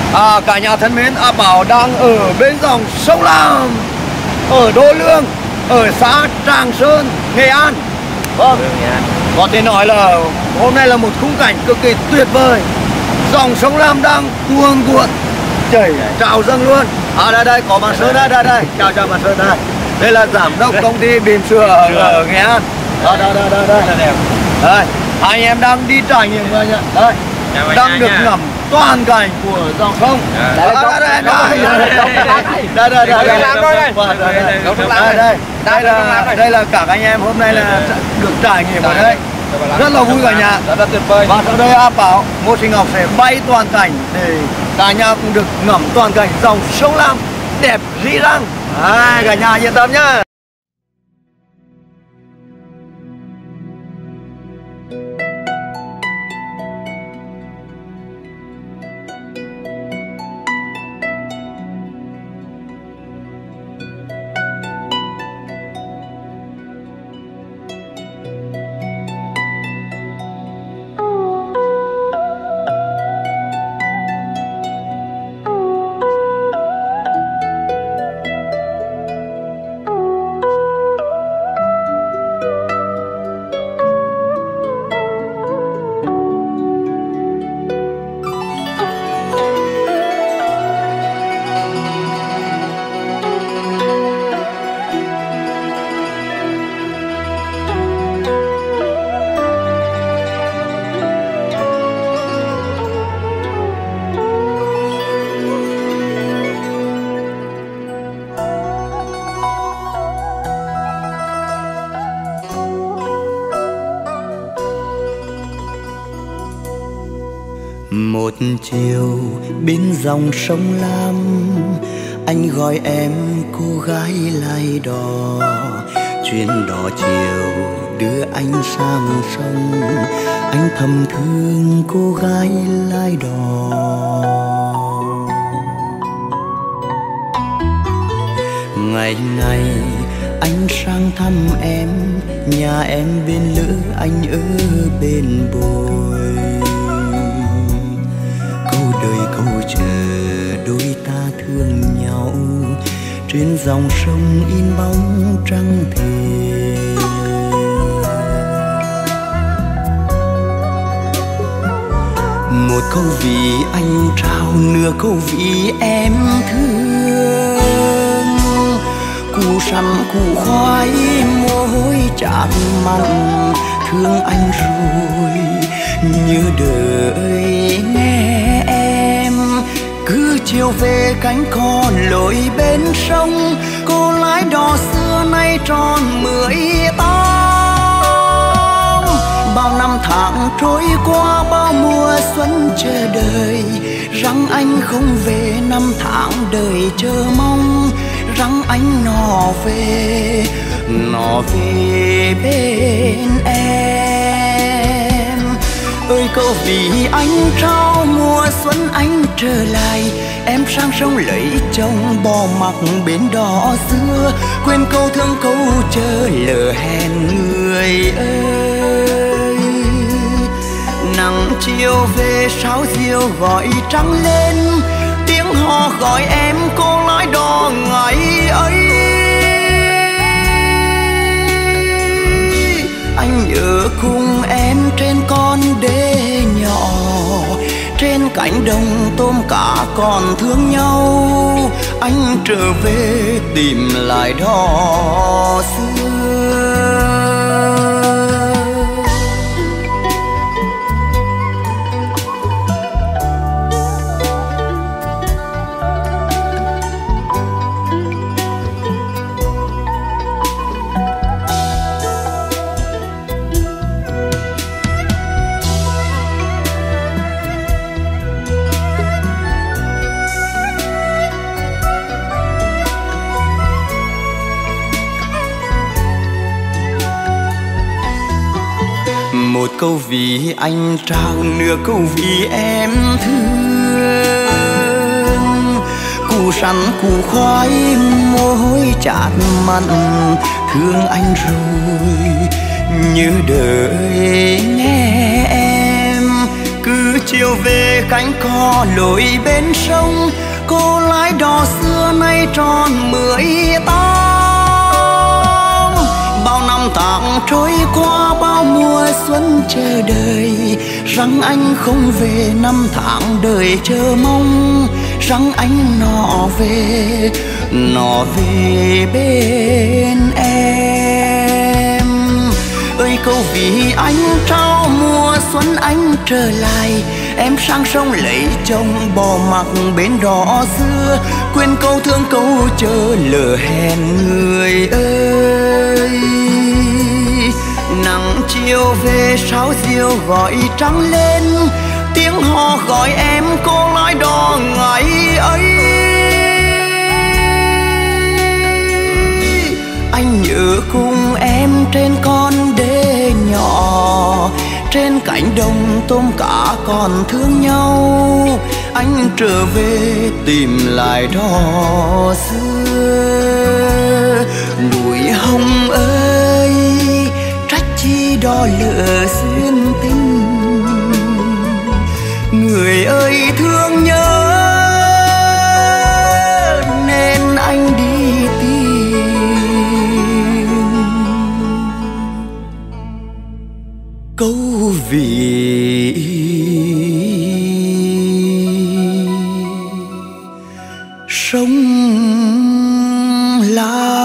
Cả nhà thân mến, Bảo đang ở bên dòng sông Lam, ở Đô Lương, ở xã Tràng Sơn, Nghệ An. Vâng, có thể nói là hôm nay là một khung cảnh cực kỳ tuyệt vời. Dòng sông Lam đang cuồn cuộn chảy trào dâng luôn. Đây có bà Sơn đây. Chào bà Sơn đây. Đây là giám đốc công ty bỉm sữa ở Nghệ An. Đây, anh em đang đi trải nghiệm rồi nhỉ. Đây, đang được ngắm toàn cảnh của dòng sông. Đây là cả anh em hôm nay là được trải nghiệm ở đây. Rất là vui cả nhà. Rất tuyệt vời. Và sau đây Bảo, Ngô Sinh Ngọc sẽ bay toàn cảnh để cả nhà cũng được ngắm toàn cảnh dòng sông Lam đẹp rỉ răng. Cả nhà yên tâm nhá. Một chiều bên dòng sông Lam, anh gọi em cô gái lai đò. Chuyến đò chiều đưa anh sang sông, anh thầm thương cô gái lai đò. Ngày ngày anh sang thăm em, nhà em bên lỡ anh ở bên bồi. Đời câu chờ đôi ta thương nhau, trên dòng sông in bóng trăng thề. Một câu vì anh trao, nửa câu vì em thương. Củ sắn củ khoai mồ hôi chát mặn, thương anh rồi như đợi nghe. Cứ chiều về cánh cò lội bên sông, cô lái đò xưa nay tròn 18. Bao năm tháng trôi qua, bao mùa xuân chờ đợi, rằng anh không về, năm tháng đời chờ mong. Rằng anh nó về bên em. Ơi câu vì anh trao, mùa xuân anh trở lại, em sang sông lấy chồng bỏ mặc bến đò xưa. Quên câu thương câu chờ lỡ hẹn người ơi. Nắng chiều về sáo diều gọi trăng lên, tiếng hò gọi em cô lái đò ngày ấy. Anh ở cùng em trên con đê nhỏ, trên cánh đồng tôm cá còn thương nhau. Anh trở về tìm lại đò xưa. Một câu vì anh trao, nửa câu vì em thương. Củ sắn củ khoai mồ hôi chát mặn, thương anh rồi như đợi nghe em. Cứ chiều về cánh cò lội bên sông, cô lái đò xưa nay tròn 18. Bao năm tháng trôi qua, bao mùa xuân chờ đợi, rằng anh không về, năm tháng đời chờ mong, rằng anh nọ về bên em. Ơi câu vì anh trao mùa xuân anh trở lại, em sang sông lấy chồng bỏ mặc bến đò xưa, quên câu thương câu chờ lỡ hẹn người ơi. Nắng chiều về sáo diều gọi trắng lên, tiếng hò gọi em cô lái đò ngày ấy. Anh nhớ cùng em trên con đê nhỏ, trên cánh đồng tôm cá còn thương nhau. Anh trở về tìm lại đò xưa. Núi hồng ơi, trách chi đò lỡ duyên tình, người ơi thương nhớ nên anh đi tìm câu vì sống lại.